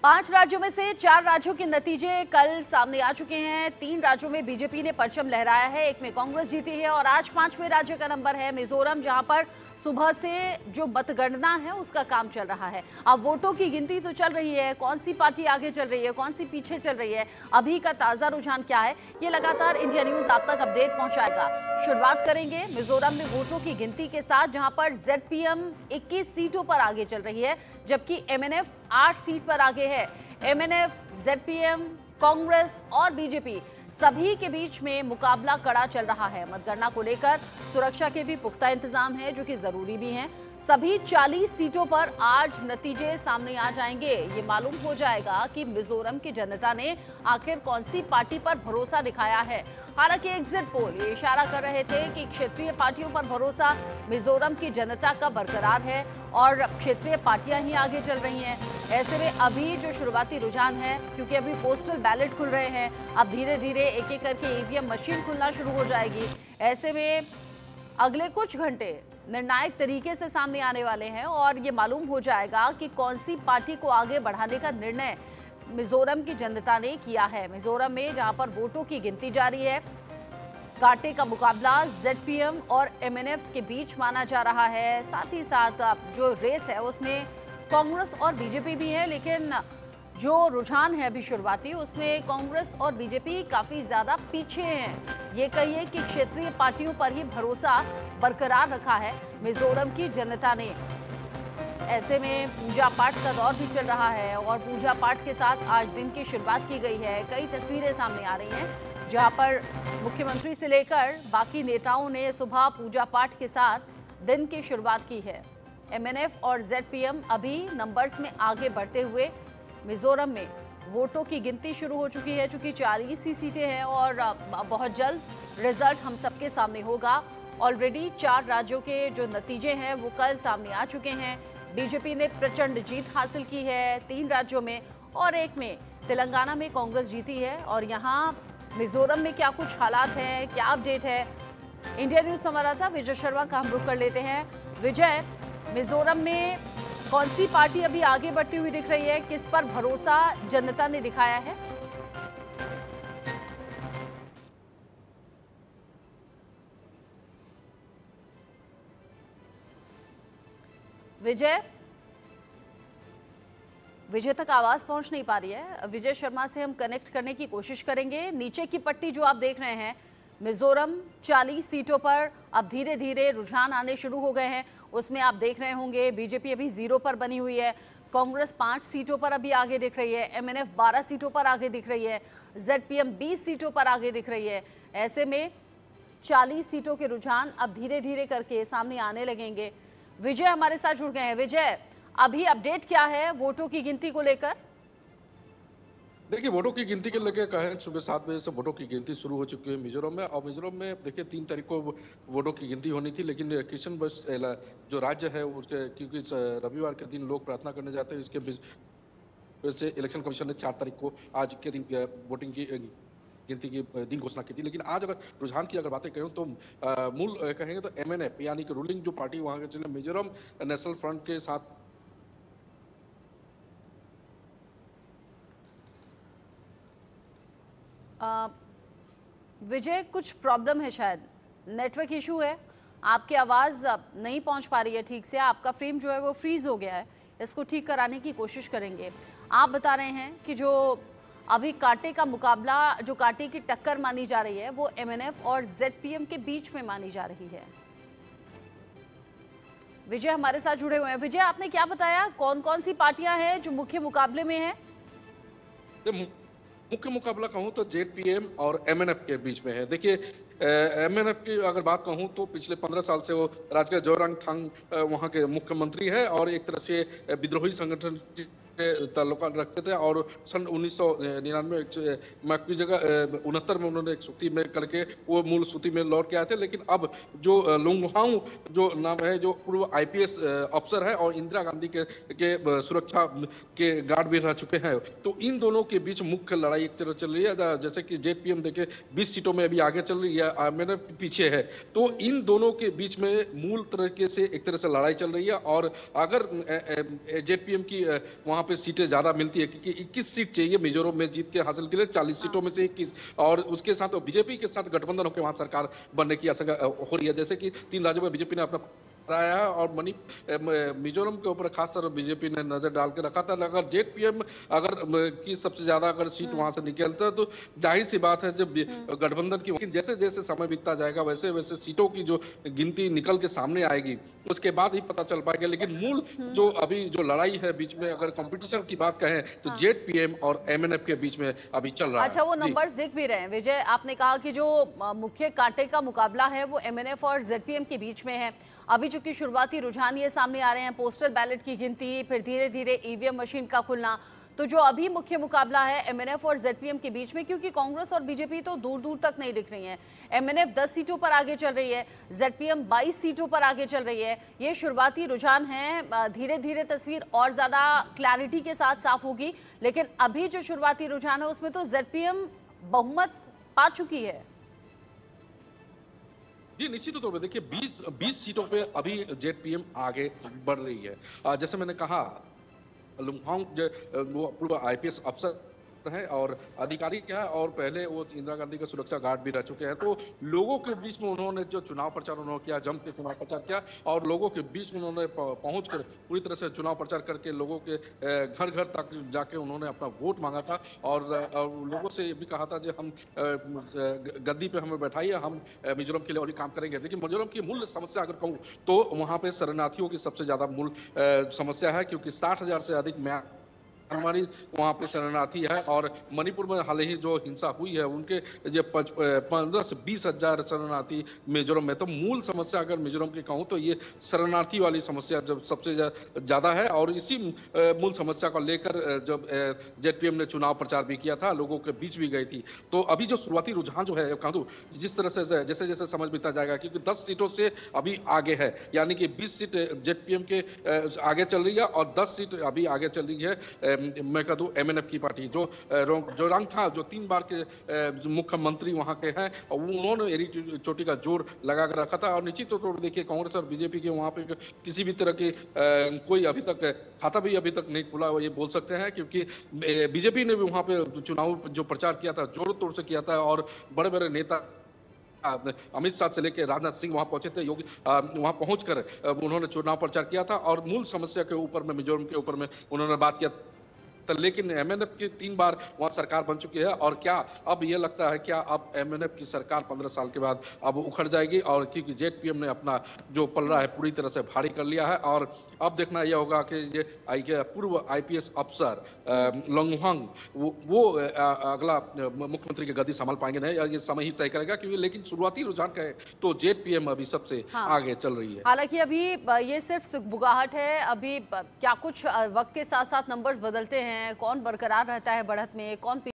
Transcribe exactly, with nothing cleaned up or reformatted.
पांच राज्यों में से चार राज्यों के नतीजे कल सामने आ चुके हैं। तीन राज्यों में बीजेपी ने परचम लहराया है, एक में कांग्रेस जीती है और आज पांचवें राज्य का नंबर है मिजोरम, जहां पर सुबह से जो मतगणना है उसका काम चल रहा है। अब वोटों की गिनती तो चल रही है, कौन सी पार्टी आगे चल रही है, कौन सी पीछे चल रही है, अभी का ताजा रुझान क्या है, ये लगातार इंडिया न्यूज आप तक अपडेट पहुंचाएगा। शुरुआत करेंगे मिजोरम में वोटों की गिनती के साथ, जहां पर जेडपीएम इक्कीस सीटों पर आगे चल रही है, जबकि एमएनएफ आठ सीट पर आगे है। एमएनएफ, जेडपीएम, कांग्रेस और बीजेपी सभी के बीच में मुकाबला कड़ा चल रहा है। मतगणना को लेकर सुरक्षा के भी पुख्ता इंतजाम है, जो कि जरूरी भी हैं। सभी चालीस सीटों पर आज नतीजे सामने आ जाएंगे। ये मालूम हो जाएगा कि मिजोरम की जनता ने आखिर कौन सी पार्टी पर भरोसा दिखाया है। हालांकि एग्जिट पोल ये इशारा कर रहे थे कि क्षेत्रीय पार्टियों पर भरोसा मिजोरम की जनता का बरकरार है और क्षेत्रीय पार्टियां ही आगे चल रही हैं। ऐसे में अभी जो शुरुआती रुझान है, क्योंकि अभी पोस्टल बैलेट खुल रहे हैं, अब धीरे धीरे एक एक करके ईवीएम मशीन खुलना शुरू हो जाएगी। ऐसे में अगले कुछ घंटे निर्णायक तरीके से सामने आने वाले हैं और ये मालूम हो जाएगा कि कौन सी पार्टी को आगे बढ़ाने का निर्णय मिजोरम की जनता ने किया है। मिजोरम में जहां पर वोटों की गिनती जारी है, कांटे का मुकाबला जेडपीएम और एमएनएफ के बीच माना जा रहा है। साथ ही साथ जो रेस है उसमें कांग्रेस और बीजेपी भी है, लेकिन जो रुझान है अभी शुरुआती, उसमें कांग्रेस और बीजेपी काफी ज्यादा पीछे हैं। ये कहिए कि क्षेत्रीय पार्टियों पर ही भरोसा बरकरार रखा है मिजोरम की जनता ने। ऐसे में पूजा पाठ का दौर भी चल रहा है और पूजा पाठ के साथ आज दिन की शुरुआत की गई है। कई तस्वीरें सामने आ रही हैं, जहां पर मुख्यमंत्री से लेकर बाकी नेताओं ने सुबह पूजा पाठ के साथ दिन की शुरुआत की है। एमएनएफ और जेडपीएम अभी नंबर्स में आगे बढ़ते हुए मिजोरम में वोटों की गिनती शुरू हो चुकी है, चूंकि चालीस ही सीटें हैं और बहुत जल्द रिजल्ट हम सबके सामने होगा। ऑलरेडी चार राज्यों के जो नतीजे हैं वो कल सामने आ चुके हैं। बीजेपी ने प्रचंड जीत हासिल की है तीन राज्यों में और एक में तेलंगाना में कांग्रेस जीती है। और यहाँ मिजोरम में क्या कुछ हालात हैं, क्या अपडेट है, इंडिया न्यूज संवाददाता विजय शर्मा का हम रुख कर लेते हैं। विजय, मिजोरम में कौन सी पार्टी अभी आगे बढ़ती हुई दिख रही है, किस पर भरोसा जनता ने दिखाया है? विजय विजय तक आवाज पहुंच नहीं पा रही है। विजय शर्मा से हम कनेक्ट करने की कोशिश करेंगे। नीचे की पट्टी जो आप देख रहे हैं, मिजोरम चालीस सीटों पर अब धीरे धीरे रुझान आने शुरू हो गए हैं। उसमें आप देख रहे होंगे बीजेपी अभी जीरो पर बनी हुई है, कांग्रेस पांच सीटों पर अभी आगे दिख रही है, एमएनएफ बारह सीटों पर आगे दिख रही है, जेडपीएम बीस सीटों पर आगे दिख रही है। ऐसे में चालीस सीटों के रुझान अब धीरे धीरे करके सामने आने लगेंगे। विजय हमारे साथ जुड़ गए हैं। विजय, अभी अपडेट क्या है वोटों की गिनती को लेकर? देखिए, वोटों की गिनती के लेकर कहें, सुबह सात बजे से वोटों की गिनती शुरू हो चुकी है मिजोरम में। और मिजोरम में देखिए तीन तारीख को वोटों की गिनती होनी थी, लेकिन किशन बस जो राज्य है उसके, क्योंकि रविवार के दिन लोग प्रार्थना करने जाते हैं, इसके वजह से इलेक्शन कमीशन ने चार तारीख को आज के दिन वोटिंग की गिनती की दिन घोषणा की थी। लेकिन आज अगर रुझान की अगर बातें करें तो आ, मूल कहेंगे तो एमएनएफ यानी कि रूलिंग जो पार्टी वहाँ के चले, मिजोरम नेशनल फ्रंट के साथ विजय, कुछ प्रॉब्लम है, शायद नेटवर्क इशू है, आपकी आवाज़ नहीं पहुंच पा रही है ठीक से, आपका फ्रेम जो है वो फ्रीज हो गया है। इसको ठीक कराने की कोशिश करेंगे। आप बता रहे हैं कि जो अभी कांटे का मुकाबला, जो कांटे की टक्कर मानी जा रही है, वो एमएनएफ और जेडपीएम के बीच में मानी जा रही है। विजय हमारे साथ जुड़े हुए हैं। विजय, आपने क्या बताया, कौन कौन सी पार्टियां हैं जो मुख्य मुकाबले में हैं? मुख्य मुकाबला कहूं तो जेडपीएम और एमएनएफ के बीच में है। देखिए, एमएनएफ की अगर बात कहूं तो पिछले पंद्रह साल से वो राज्य के जोरांगथांग वहां के मुख्यमंत्री है और एक तरह से विद्रोही संगठन ताल्लुक रखते थे। और सन उन्नीस सौ निन्यानवे की जगह उनहत्तर में उन्होंने एक सूती में करके वो मूल सूती में लौट के आए थे। लेकिन अब जो लुंगहाऊ जो नाम है, जो पूर्व आईपीएस अफसर है और इंदिरा गांधी के, के सुरक्षा के गार्ड भी रह चुके हैं, तो इन दोनों के बीच मुख्य लड़ाई एक तरह चल रही है। जैसे कि जेडपीएम देखे बीस सीटों में अभी आगे चल रही है एमएनएफ पीछे है। तो इन दोनों के बीच में मूल तरीके से एक तरह से लड़ाई चल रही है और अगर जेडपीएम की वहां पे सीटें ज्यादा मिलती है, क्योंकि इक्कीस सीट चाहिए मिजोरम में जीत के हासिल के लिए, चालीस सीटों में से इक्कीस, और उसके साथ बीजेपी के साथ गठबंधन होकर वहां सरकार बनने की आशंका हो रही है। जैसे कि तीन राज्यों में बीजेपी ने अपना आया है और मणि मिजोरम के ऊपर खासतौर पर बीजेपी ने नजर डाल के रखा था। अगर जेडपीएम अगर की सबसे ज्यादा अगर सीट वहां से निकलता है तो जाहिर सी बात है जब गठबंधन की, लेकिन जैसे जैसे समय बीतता जाएगा वैसे वैसे सीटों की जो गिनती निकल के सामने आएगी उसके बाद ही पता चल पाएगा। लेकिन मूल जो अभी जो लड़ाई है बीच में, अगर कंपटीशन की बात कहें तो हाँ। जेडपीएम और एमएनएफ के बीच में अभी चल रहा है। अच्छा, वो नंबर्स दिख भी रहे हैं विजय। आपने कहा कि जो मुख्य कांटे का मुकाबला है वो एमएनएफ और जेडपीएम के बीच में है। अभी चूंकि शुरुआती रुझान ये सामने आ रहे हैं, पोस्टल बैलेट की गिनती, फिर धीरे धीरे ईवीएम मशीन का खुलना, तो जो अभी मुख्य मुकाबला है एमएनएफ और जेडपीएम के बीच में, क्योंकि कांग्रेस और बीजेपी तो दूर दूर तक नहीं दिख रही हैं। एमएनएफ दस सीटों पर आगे चल रही है, जेडपीएम बाईस सीटों पर आगे चल रही है। ये शुरुआती रुझान है, धीरे धीरे तस्वीर और ज्यादा क्लैरिटी के साथ साफ होगी। लेकिन अभी जो शुरुआती रुझान है उसमें तो जेडपीएम बहुमत पा चुकी है। जी निश्चित तौर पर देखिए बीस बीस सीटों पे अभी जेडपीएम आगे बढ़ रही है। जैसे मैंने कहा, लुंगथांग वो पूर्व आईपीएस अफसर है और अधिकारी क्या है, और पहले वो इंदिरा गांधी का सुरक्षा गार्ड भी रह चुके हैं। तो लोगों के बीच में उन्होंने जो चुनाव प्रचार उन्होंने किया, जम के चुनाव प्रचार किया और लोगों के बीच में उन्होंने पहुंच कर पूरी तरह से चुनाव प्रचार करके लोगों के घर घर तक जाके उन्होंने अपना वोट मांगा था और लोगों से ये भी कहा था कि हम गद्दी पे हमें बैठाइए, हम मिजोरम के लिए और ही काम करेंगे। लेकिन मिजोरम की मूल समस्या अगर कहूँ तो वहाँ पे शरणार्थियों की सबसे ज्यादा मूल समस्या है, क्योंकि साठ हजार से अधिक म्यां हमारी वहाँ पे शरणार्थी है और मणिपुर में हाल ही जो हिंसा हुई है उनके जो पंद्रह से बीस हजार शरणार्थी मिजोरम में। तो मूल समस्या अगर मिजोरम की कहूँ तो ये शरणार्थी वाली समस्या जब सबसे ज्यादा है और इसी मूल समस्या को लेकर जब जेडपीएम ने चुनाव प्रचार भी किया था, लोगों के बीच भी गई थी। तो अभी जो शुरुआती रुझान जो है कहूँ जिस तरह से जैसे जैसे समझ बीता जाएगा, क्योंकि दस सीटों से अभी आगे है, यानी कि बीस सीट जेडपीएम के आगे चल रही है और दस सीट अभी आगे चल रही है मैं कह दूं एमएनएफ की पार्टी। जो जोरांग था जो तीन बार के मुख्यमंत्री वहां के हैं, उन्होंने एड़ी चोटी का जोर लगा कर रखा था। और निश्चित तौर पर देखिए कांग्रेस और बीजेपी के वहां पे किसी भी तरह की कोई अभी तक खाता भी अभी तक नहीं खुला, ये बोल सकते हैं, क्योंकि बीजेपी ने भी वहां पे चुनाव जो प्रचार किया था जोर तोड़ से किया था और बड़े बड़े नेता अमित शाह से लेकर राजनाथ सिंह वहां पहुंचे थे, योगी वहां पहुंचकर उन्होंने चुनाव प्रचार किया था और मूल समस्या के ऊपर में मिजोरम के ऊपर में उन्होंने बात किया। लेकिन एमएनएफ की तीन बार वहां सरकार बन चुकी है और क्या अब ये लगता है क्या अब एमएनएफ की सरकार पंद्रह साल के बाद अब उखड़ जाएगी, और क्योंकि जेडपीएम ने अपना जो पलड़ा है पूरी तरह से भारी कर लिया है। और अब देखना यह होगा कि ये पूर्व आईपीएस अफसर लुंगथांग वो, वो अगला मुख्यमंत्री की गद्दी संभाल पाएंगे नहीं, ये समय ही तय करेगा। क्योंकि लेकिन शुरुआती रुझान का है तो जेडपीएम अभी सबसे हाँ। आगे चल रही है। हालांकि अभी ये सिर्फ सुगबुगाहट है, अभी क्या कुछ वक्त के साथ साथ नंबर्स बदलते हैं, कौन बरकरार रहता है बढ़त में, कौन